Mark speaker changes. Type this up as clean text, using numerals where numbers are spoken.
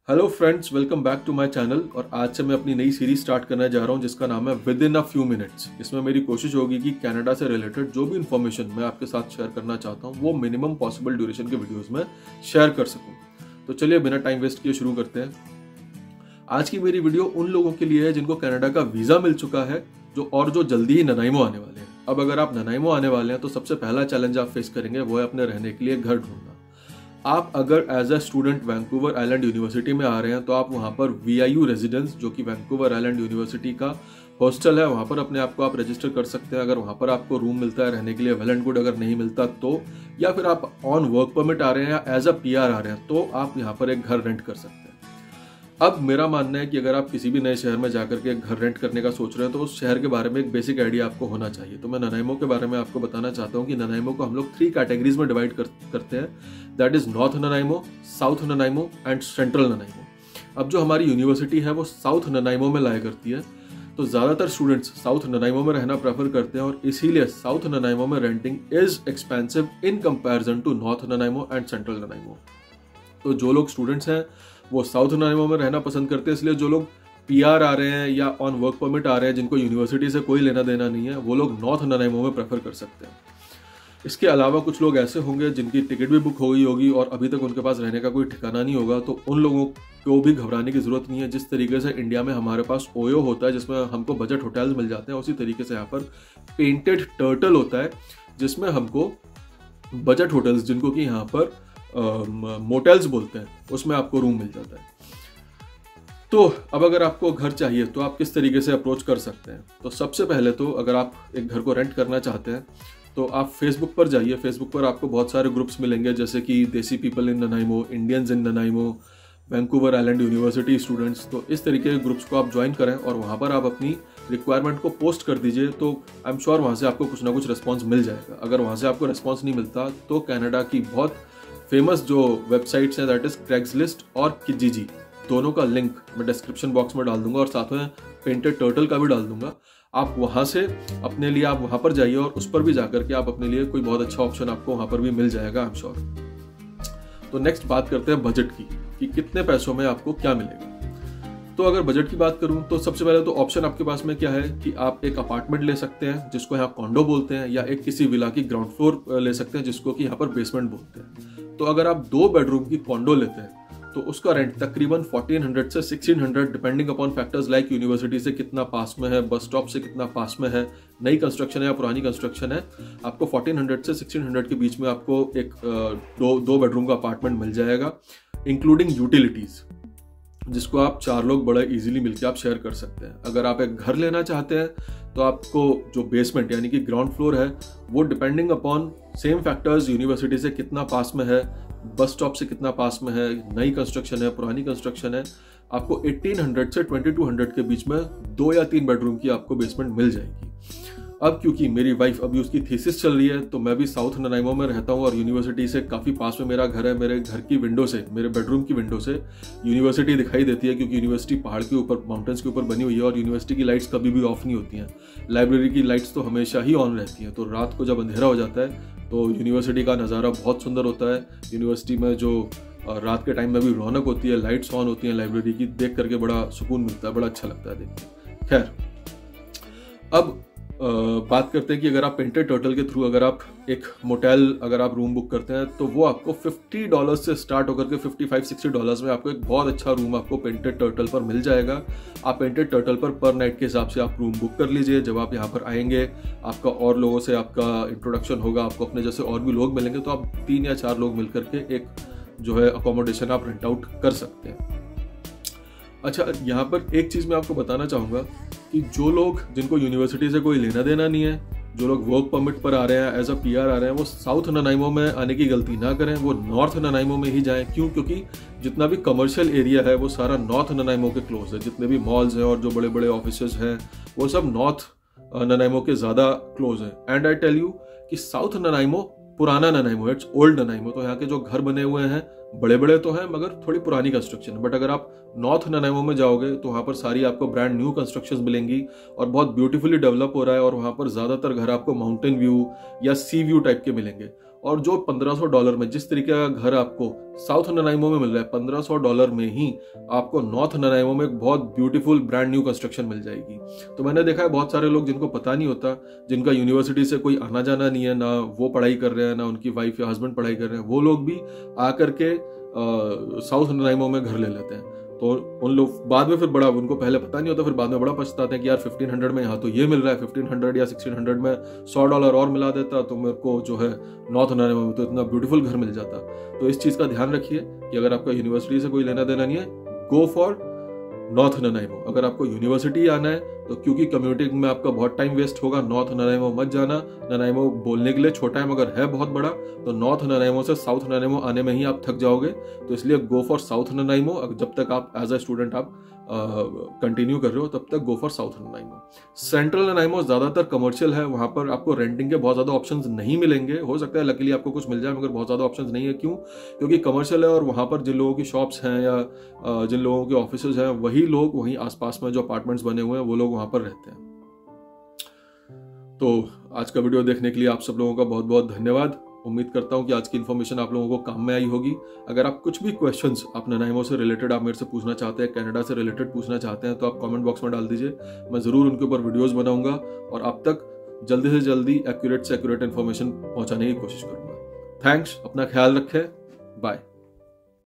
Speaker 1: Hello friends, welcome back to my channel. और आज से मैं अपनी नई सीरीज स्टार्ट करने जा रहा हूं जिसका नाम है within a few minutes. इसमें मेरी कोशिश होगी कि कनाडा से रिलेटेड जो भी इन्फॉर्मेशन मैं आपके साथ शेयर करना चाहता हूं वो मिनिमम पॉसिबल ड्यूरेशन के वीडियोस में शेयर कर सकूं। तो चलिए बिना टाइम वेस्ट किए शुरू करते हैं। आज की मेरी वीडियो उन लोगों के लिए है जिनको कनाडा का वीज़ा मिल चुका है जो जल्दी ही ननाइमो आने वाले हैं। अब अगर आप ननाइमो आने वाले हैं तो सबसे पहला चैलेंज आप फेस करेंगे वो है अपने रहने के लिए घर ढूंढना। आप अगर as a student Vancouver island university में आ रहे हैं तो आप वहाँ पर VIU रेजिडेंस, जो कि वैंकूवर आइलैंड यूनिवर्सिटी का हॉस्टल है, वहाँ पर अपने आप को आप रजिस्टर कर सकते हैं। अगर वहाँ पर आपको रूम मिलता है रहने के लिए वेल एंड गुड, अगर नहीं मिलता तो, या फिर आप ऑन वर्क परमिट आ रहे हैं या एज अ PR आ रहे हैं तो आप यहाँ पर एक घर रेंट कर सकते हैं। अब मेरा मानना है कि अगर आप किसी भी नए शहर में जाकर के घर रेंट करने का सोच रहे हैं तो उस शहर के बारे में एक बेसिक आइडिया आपको होना चाहिए। तो मैं ननाइमो के बारे में आपको बताना चाहता हूँ कि ननाइमो को हम लोग 3 कैटेगरीज में डिवाइड करते हैं। That is north Nanaimo, south Nanaimo and central Nanaimo. अब जो हमारी यूनिवर्सिटी है वो साउथ ननाइमो में लाया करती है, तो ज़्यादातर स्टूडेंट्स साउथ ननाइमो में रहना प्रेफर करते हैं और इसीलिए साउथ ननाइमो में renting is expensive in comparison to north Nanaimo and central Nanaimo. तो जो लोग स्टूडेंट्स हैं वो साउथ ननाइमो में रहना पसंद करते हैं, इसलिए जो लोग PR आ रहे हैं या ऑन वर्क परमिट आ रहे हैं जिनको यूनिवर्सिटी से कोई लेना देना नहीं है वो लोग नॉर्थ ननाइमो में प्रेफर कर सकते हैं। इसके अलावा कुछ लोग ऐसे होंगे जिनकी टिकट भी बुक हो गई होगी और अभी तक उनके पास रहने का कोई ठिकाना नहीं होगा, तो उन लोगों को भी घबराने की जरूरत नहीं है। जिस तरीके से इंडिया में हमारे पास ओयो होता है जिसमें हमको बजट होटल्स मिल जाते हैं, उसी तरीके से यहाँ पर पेंटेड टर्टल होता है जिसमें हमको बजट होटल्स, जिनको कि यहाँ पर मोटेल्स बोलते हैं, उसमें आपको रूम मिल जाता है। तो अब अगर आपको घर चाहिए तो आप किस तरीके से अप्रोच कर सकते हैं। तो सबसे पहले तो अगर आप एक घर को रेंट करना चाहते हैं तो आप फेसबुक पर जाइए। फेसबुक पर आपको बहुत सारे ग्रुप्स मिलेंगे जैसे कि desi people in Nanaimo, Indians in Nanaimo, Vancouver island university students. तो इस तरीके के ग्रुप्स को आप ज्वाइन करें और वहाँ पर आप अपनी रिक्वायरमेंट को पोस्ट कर दीजिए, तो आई एम श्योर वहाँ से आपको कुछ ना कुछ रिस्पॉन्स मिल जाएगा। अगर वहाँ से आपको रिस्पॉन्स नहीं मिलता तो कनाडा की बहुत फेमस जो वेबसाइट्स हैं दैट इज क्रेग्सलिस्ट और किजीजी, दोनों का लिंक मैं डिस्क्रिप्शन बॉक्स में डाल दूंगा और साथ में पेंटेड टर्टल का भी डाल दूंगा। आप वहाँ से अपने लिए आप वहाँ पर जाइए और उस पर भी जाकर के आप अपने लिए कोई बहुत अच्छा ऑप्शन आपको वहाँ पर भी मिल जाएगा, आई एम श्योर। तो नेक्स्ट बात करते हैं बजट की, कि कितने पैसों में आपको क्या मिलेगा। तो अगर बजट की बात करूं तो सबसे पहले तो ऑप्शन आपके पास में क्या है कि आप एक अपार्टमेंट ले सकते हैं जिसको यहाँ कॉन्डो बोलते हैं, या एक किसी विला की ग्राउंड फ्लोर ले सकते हैं जिसको कि यहाँ पर बेसमेंट बोलते हैं। तो अगर आप 2 बेडरूम की कॉन्डो लेते हैं तो उसका रेंट तकरीबन 1400 से 1600 depending upon factors like university से कितना पास में है, बस स्टॉप से कितना पास में है, नई कंस्ट्रक्शन है या पुरानी कंस्ट्रक्शन है, आपको 1400 से 1600 के बीच में आपको एक दो बेडरूम का अपार्टमेंट मिल जाएगा, इंक्लूडिंग यूटिलिटीज, जिसको आप 4 लोग बड़ा इजीली मिलकर आप शेयर कर सकते हैं। अगर आप एक घर लेना चाहते हैं तो आपको जो बेसमेंट यानी कि ग्राउंड फ्लोर है वो depending upon same factors, university से कितना पास में है, बस स्टॉप से कितना पास में है, नई कंस्ट्रक्शन है, पुरानी कंस्ट्रक्शन है, आपको 1800 से 2200 के बीच में 2 या 3 बेडरूम की आपको बेसमेंट मिल जाएगी। अब क्योंकि मेरी वाइफ अभी उसकी थीसिस चल रही है तो मैं भी साउथ ननाइमो में रहता हूँ और यूनिवर्सिटी से काफ़ी पास में मेरा घर है। मेरे घर की विंडो से, मेरे बेडरूम की विंडो से यूनिवर्सिटी दिखाई देती है, क्योंकि यूनिवर्सिटी पहाड़ के ऊपर, माउंटेन्स के ऊपर बनी हुई है और यूनिवर्सिटी की लाइट्स कभी भी ऑफ नहीं होती हैं। लाइब्रेरी की लाइट्स तो हमेशा ही ऑन रहती हैं। तो रात को जब अंधेरा हो जाता है तो यूनिवर्सिटी का नज़ारा बहुत सुंदर होता है। यूनिवर्सिटी में जो रात के टाइम में भी रौनक होती है, लाइट्स ऑन होती हैं लाइब्रेरी की, देख करके बड़ा सुकून मिलता है, बड़ा अच्छा लगता है देख के। खैर, अब बात करते हैं कि अगर आप पेंटेड टर्टल के थ्रू अगर आप एक मोटेल अगर आप रूम बुक करते हैं तो वो आपको $50 से स्टार्ट होकर के $55-60 में आपको एक बहुत अच्छा रूम आपको पेंटेड टर्टल पर मिल जाएगा। आप पेंटेड टर्टल पर नाइट के हिसाब से आप रूम बुक कर लीजिए। जब आप यहाँ पर आएंगे आपका और लोगों से आपका इंट्रोडक्शन होगा, आपको अपने जैसे और भी लोग मिलेंगे, तो आप 3 या 4 लोग मिल करके एक जो है अकोमोडेशन आप रेंट आउट कर सकते हैं। अच्छा, यहाँ पर एक चीज़ मैं आपको बताना चाहूँगा कि जो लोग, जिनको यूनिवर्सिटी से कोई लेना देना नहीं है, जो लोग वर्क परमिट पर आ रहे हैं, एज अ PR आ रहे हैं, वो साउथ ननाइमो में आने की गलती ना करें, वो नॉर्थ ननाइमो में ही जाएं। क्यों? क्योंकि जितना भी कमर्शियल एरिया है वो सारा नॉर्थ ननाइमो के क्लोज है। जितने भी मॉल्स हैं और जो बड़े बड़े ऑफिसेज हैं वो सब नॉर्थ ननाइमो के ज़्यादा क्लोज है। एंड आई टेल यू कि साउथ ननाइमो पुराना ननाइमो, इट्स ओल्ड ननाइमो। तो यहाँ के जो घर बने हुए हैं बड़े बड़े तो हैं मगर थोड़ी पुरानी कंस्ट्रक्शन है। बट अगर आप नॉर्थ ननाइमो में जाओगे तो वहाँ पर सारी आपको ब्रांड न्यू कंस्ट्रक्शंस मिलेंगी और बहुत ब्यूटीफुली डेवलप हो रहा है, और वहाँ पर ज़्यादातर घर आपको माउंटेन व्यू या सी व्यू टाइप के मिलेंगे। और जो $1500 में जिस तरीके का घर आपको साउथ ननाइमो में मिल रहा है, $1500 में ही आपको नॉर्थ ननाइमो में एक बहुत ब्यूटीफुल ब्रांड न्यू कंस्ट्रक्शन मिल जाएगी। तो मैंने देखा है बहुत सारे लोग जिनको पता नहीं होता, जिनका यूनिवर्सिटी से कोई आना जाना नहीं है, ना वो पढ़ाई कर रहे हैं, ना उनकी वाइफ या हस्बैंड पढ़ाई कर रहे हैं, वो लोग भी आकर के साउथ ननाइमो में घर ले लेते हैं। तो उन लोग बाद में फिर बड़ा, उनको पहले पता नहीं होता, फिर बाद में बड़ा पछताते हैं कि यार 1500 में यहाँ तो ये मिल रहा है, 1500 या 1600 में $100 और मिला देता तो मेरे को जो है नॉर्थ ननाइमो में तो इतना ब्यूटीफुल घर मिल जाता। तो इस चीज का ध्यान रखिए कि अगर आपका यूनिवर्सिटी से कोई लेना देना नहीं है, गो फॉर नॉर्थ ननाइमो। अगर आपको यूनिवर्सिटी आना है तो क्योंकि कम्यूटिंग में आपका बहुत टाइम वेस्ट होगा, नॉर्थ ननाइमो मत जाना। ननाइमो बोलने के लिए छोटा है मगर है बहुत बड़ा, तो नॉर्थ ननाइमो से साउथ ननाइमो आने में ही आप थक जाओगे। तो इसलिए गो फॉर साउथ ननाइमो। जब तक आप एज अ स्टूडेंट आप कंटिन्यू कर रहे हो तब तक go for south Nanaimo. Central Nanaimo ज्यादातर कमर्शियल है, वहां पर आपको रेंटिंग के बहुत ज्यादा ऑप्शंस नहीं मिलेंगे। हो सकता है लकीली आपको कुछ मिल जाए मगर बहुत ज्यादा ऑप्शंस नहीं है। क्यों? क्योंकि कमर्शियल है और वहां पर जिन लोगों की शॉप्स हैं या जिन लोगों के ऑफिसेज हैं, वही लोग वहीं आसपास में जो अपार्टमेंट्स बने हुए हैं वो लोग वहां पर रहते हैं। तो आज का वीडियो देखने के लिए आप सब लोगों का बहुत बहुत धन्यवाद। उम्मीद करता हूं कि आज की इन्फॉर्मेशन आप लोगों को काम में आई होगी। अगर आप कुछ भी क्वेश्चंस आप ननाइमो से रिलेटेड आप मेरे से पूछना चाहते हैं, कनाडा से रिलेटेड पूछना चाहते हैं, तो आप कमेंट बॉक्स में डाल दीजिए। मैं जरूर उनके ऊपर वीडियोस बनाऊंगा और आप तक जल्दी से जल्दी एक्यूरेट से एक्यूरेट इन्फॉर्मेशन पहुंचाने की कोशिश करूंगा। थैंक्स, अपना ख्याल रखें, बाय।